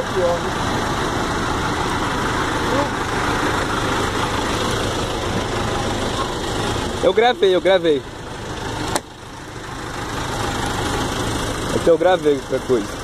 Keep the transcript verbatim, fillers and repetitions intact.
aqui, ó. Eu gravei, eu gravei. Até eu gravei qualquer coisa.